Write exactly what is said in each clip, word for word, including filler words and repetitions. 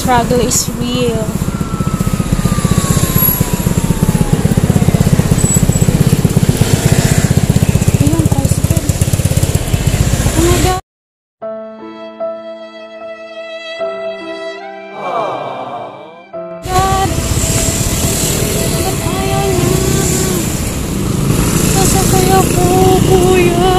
Struggle is real. Ayun, tricycle. Oh my God. God. Ba't ayaw niya? Sasakay ako, kuya.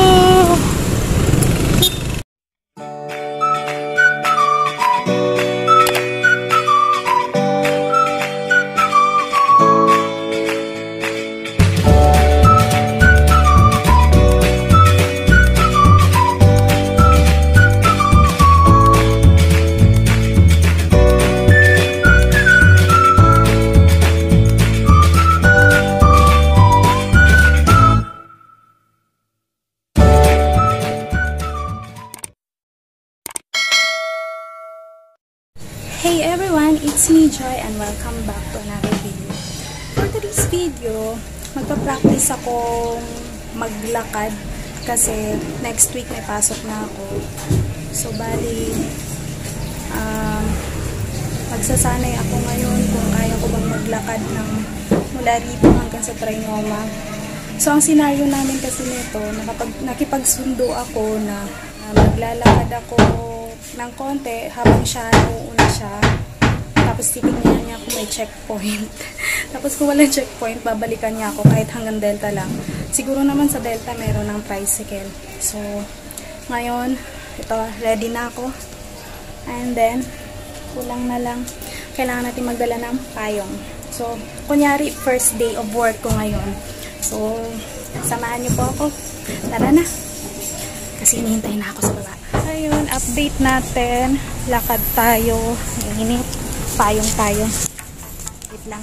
Hey everyone, it's me Joy and welcome back to another video. For today's video, magpa-practice akong maglakad kasi next week may pasok na ako. So bali, um, magsasanay ako ngayon kung kaya ko bang maglakad ng mula rito hanggang sa Trinoma. So ang senaryo namin kasi nito, nakapag, nakipagsundo ako na uh, maglalakad ako ng konti habang siya nauuna siya, tapos titignan niya kung may checkpoint. Tapos kung walang checkpoint, babalikan niya ako kahit hanggang Delta lang. Siguro naman sa Delta meron ng tricycle. So ngayon ito, ready na ako, and then kulang na lang, kailangan natin magdala ng payong. So kunyari first day of work ko ngayon, so samahan niyo po ako, tara na kasi hinihintay na ako sa baba. Ayun, update natin. Lakad tayo. Init. Payong tayo. Wait lang.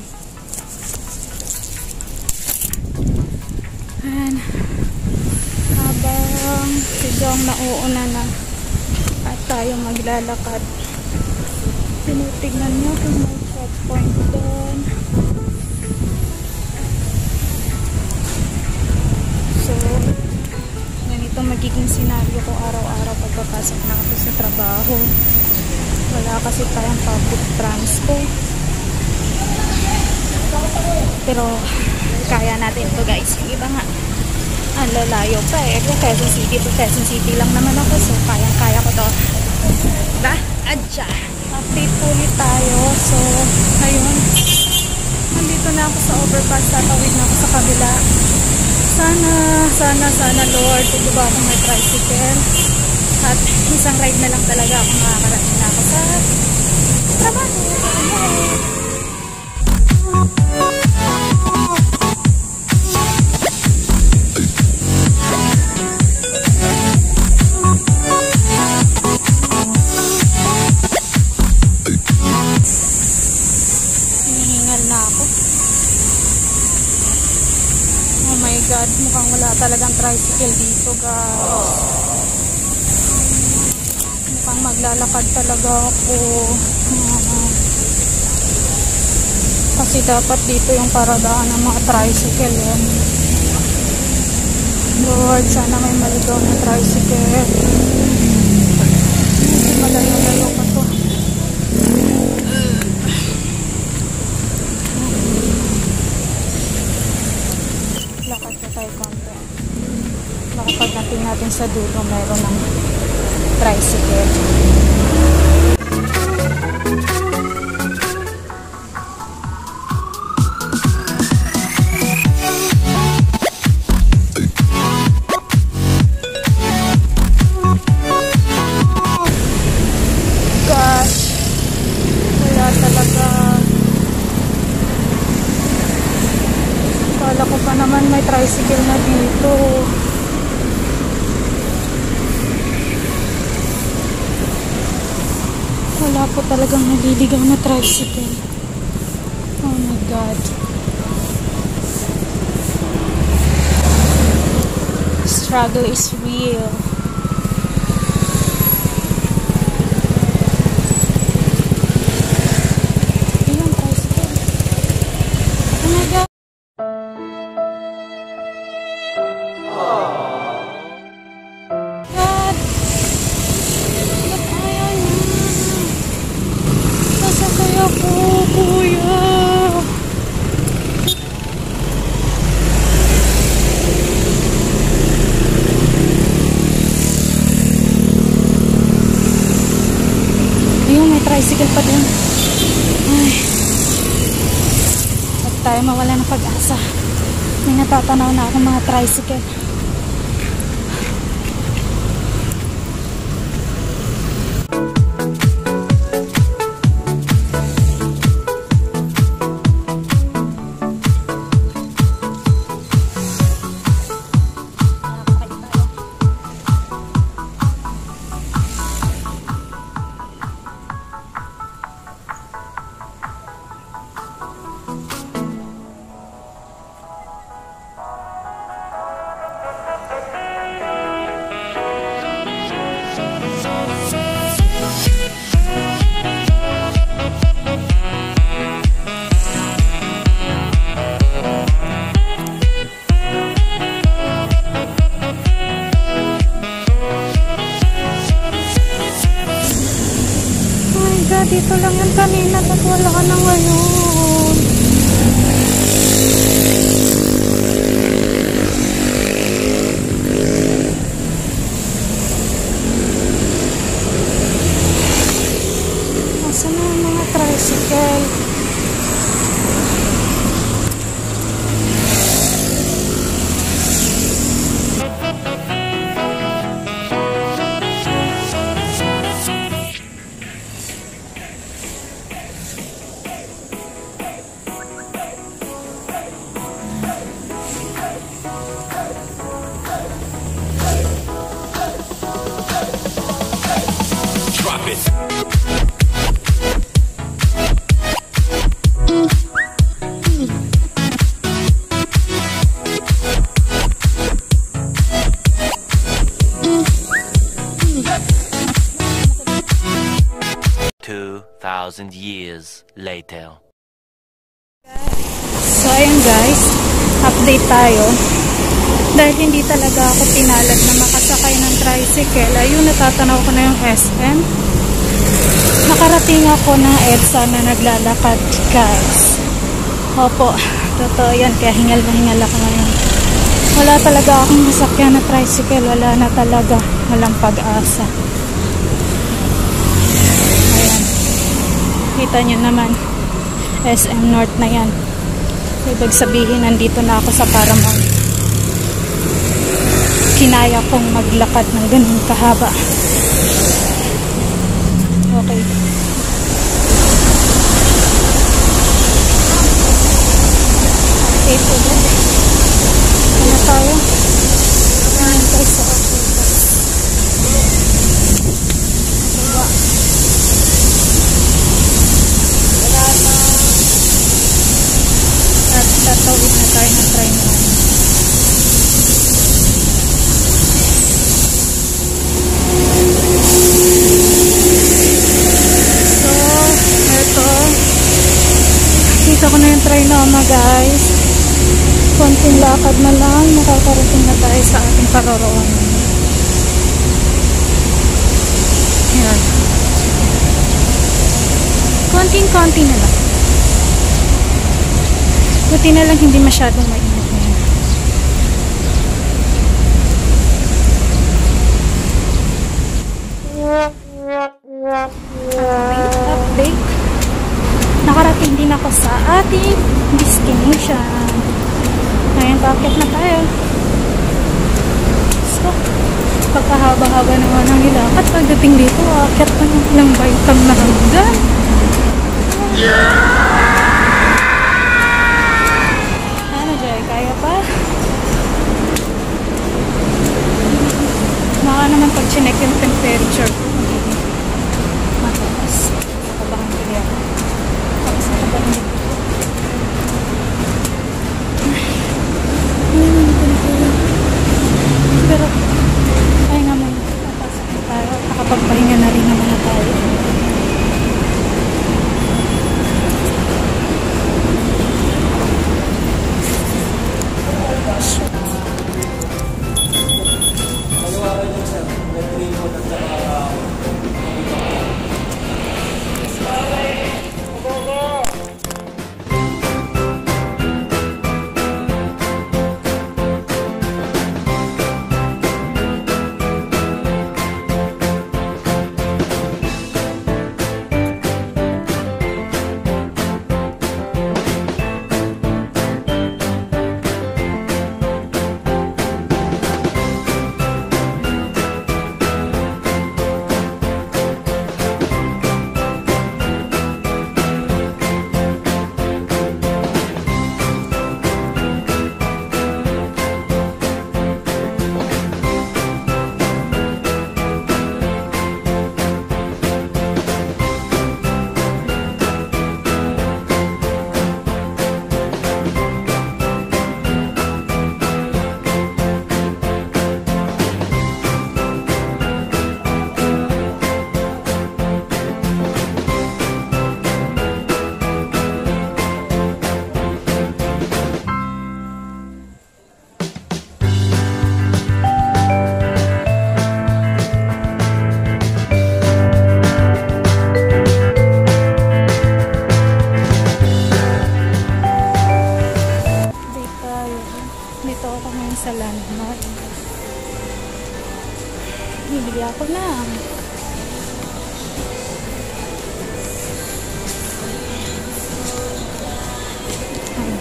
Ayan. Habang sigang nauuna na at tayo maglalakad. Tinitignan nyo kung may checkpoint doon. So, ganito magiging senaryo ko araw-araw pagpapasok na ako sa trabaho. Wala kasi tayong public transport. Pero kaya natin ito guys. Yung iba nga ang lalayo pa eh. Quezon City to Quezon City lang naman ako. So kayang-kaya ko to. Diba? Adya! Update ulit tayo. So ayun, nandito na ako sa overpass. Tatawid na ako sa kabila. Sana, sana, sana Lord, tutuba akong may tricycle. At isang ride na lang talaga ako makakarating na ako sa trabaho. Hinihingal na ako. Oh my God, mukhang wala talagang tricycle dito guys. Mukhang maglalakad talaga ako. Uh, kasi dapat dito yung paradaan ng mga tricycle. Eh. Lord, sana may maligaw na tricycle. Hindi malayo-layo pa to. Lakad pa tayo konti. Baka pagdating natin sa dulo, mayroon ng tricycle. Gosh, wala talaga. Kala ko pa naman may tricycle na dito. Wala po talagang naliligaw na tricycle. Oh my God. Struggle is real. Ayun, tricycle. Oh my God. God. Ba't ayaw niya? Ayun, may tricycle pa dun. Ay. Huwag tayo mawala ng pag-asa. May natatanaw na akong mga tricycle. Dito lang yan kanina, at wala ka na ngayon. Asan na yung mga tricycle? Two thousand years later. So ayun guys, update tayo. Dahil hindi talaga ako pinalad na makasakay ng tricycle, ayun, natatanaw ko na yung S M. Nakarating ako ng EDSA na naglalakad guys. Opo, totoo yan, kaya hingal na hingal ako ngayon. Wala talaga akong masakyan na tricycle, wala na talaga, walang pag-asa. Ayan, kita nyo naman, S M North na yan. Ibig sabihin, nandito na ako sa Paramount. Kinaya kong maglakad ng ganun kahaba. Okay. Okay po ba? Ano tayo? Ayan tayo sa office. Diba? At tatawid na tayo ng train na. Nakita ko na yung Trinoma guys. Konting lakad na lang, makakarating na tayo sa ating paroroonan. Ayan. Konting-konti na lang. Buti na lang hindi masyadong mainit ngayon. Update, update. Nakarating din ako sa ating destination. Ngayon, bakit na tayo? So, pagkahaba-haba naman ang ilakad. Pagdating dito, akit pa ng ilang baitang na hanggan. Ano, Jay? Kaya pa? Baka naman pag chinek yung temperature ko, mataas. Nakabakang pili ako. Pero ay nga muna, papasok na tayo, nakapagpahinga na rin naman na tayo.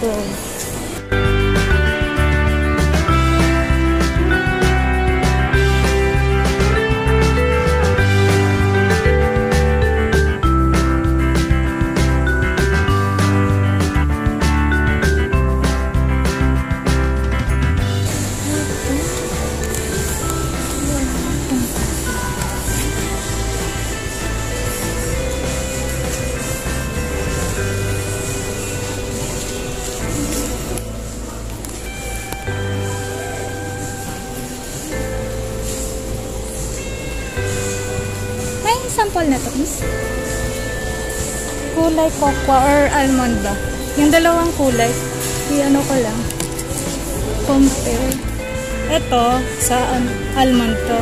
Grove. Sample na to, miss. Kulay cocoa or almond ba? Yung dalawang kulay. I-ano ko lang. Compare. Ito, sa um, almond to.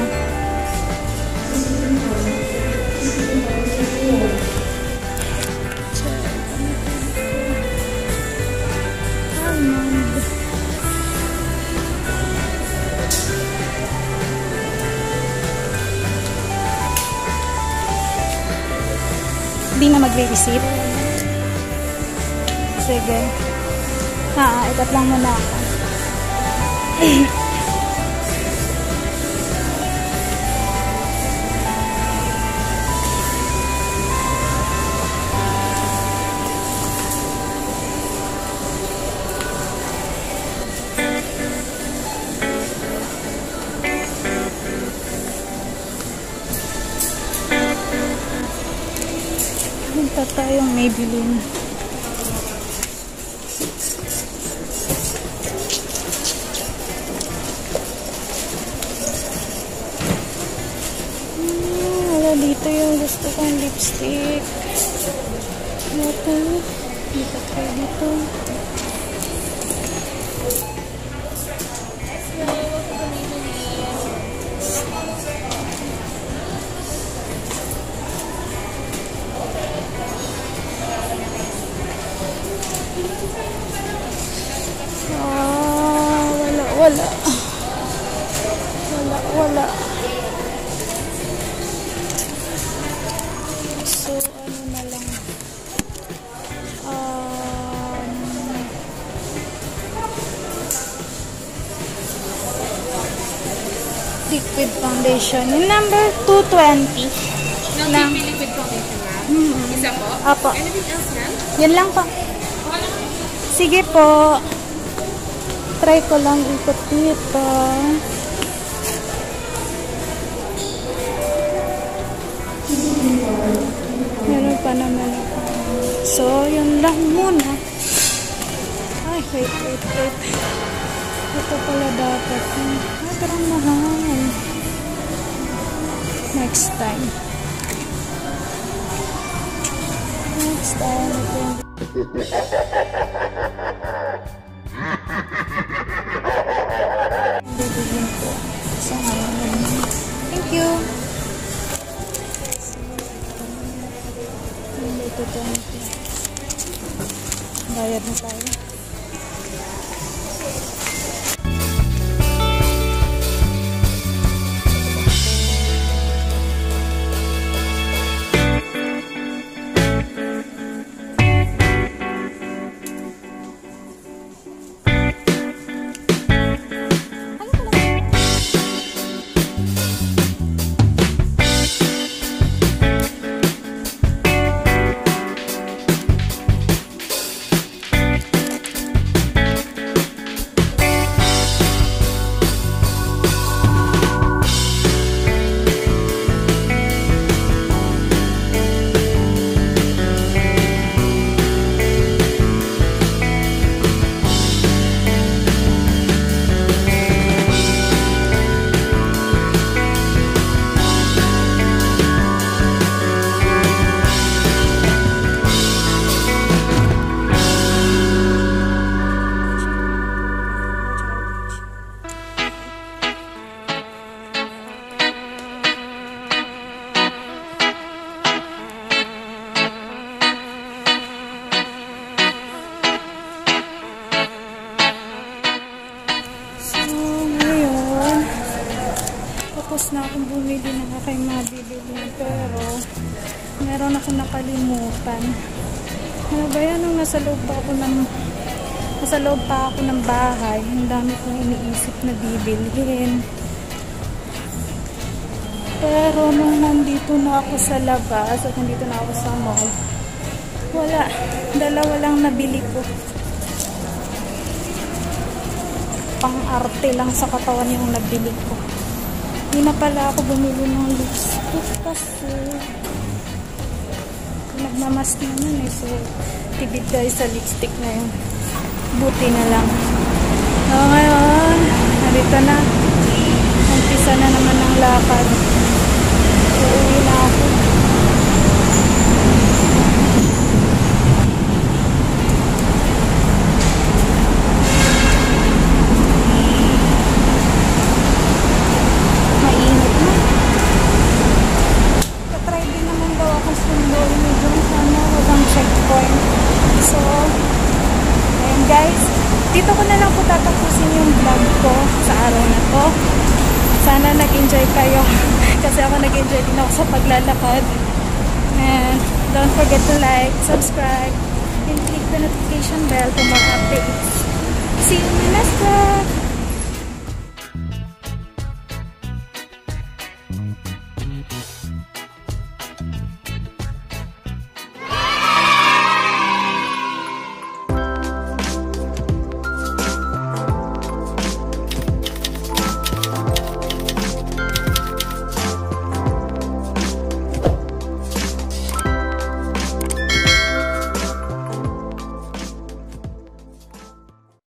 Almond. Hindi na magre-receipt. Sige. Ha, itat lang muna ako. Punta tayong Maybelline. Hmm, wala dito yung gusto kong lipstick. Ito. Dito tayo dito. Ah, wala, wala. Wala, wala. So, ano na lang. Um, liquid foundation. Yung number two twenty. No, lang. liquid foundation, ma'am. Mm-hmm. Isa po? Apo. Anything else, ma'am? Yan lang po. Sige po. Try ko lang ikot dito. Meron pa naman ako. So, yun lang muna. Ay, wait, wait, wait. Ito pala dapat. Ay, parang mahal. Next time. Next time. Bibigyan ko sa ngayon. Thank you. Ito twenty. Bayad na tayo. Tapos na akong bumili ng aking mabibili, pero meron akong nakalimutan. Ano ba yan? Nung nasa loob pa ako ng Nasa loob pa ako ng bahay. Ang dami kong iniisip na bibilhin. Pero nung nandito na ako sa labas at nandito na ako sa mall, wala. Dalawa lang nabili ko. Pang-arte lang sa katawan yung nabili ko. Hindi na pala ako bumili ng lipstick kasi nagmamas naman eh. So, tibid guys sa lipstick na yun. Buti na lang. So, ngayon, narito na. Umpisa na naman ang lakad. So, uwi na ako. Mainit na. Katry din naman daw ako sundol. Medyo sana walang checkpoint. So, ayun guys. Dito ko na lang po tatapusin yung vlog ko sa araw na to. Sana nag-enjoy kayo. Kasi ako nag-enjoy din ako sa paglalakad. And don't forget to like, subscribe, and click the notification bell for more updates. See you in the next vlog!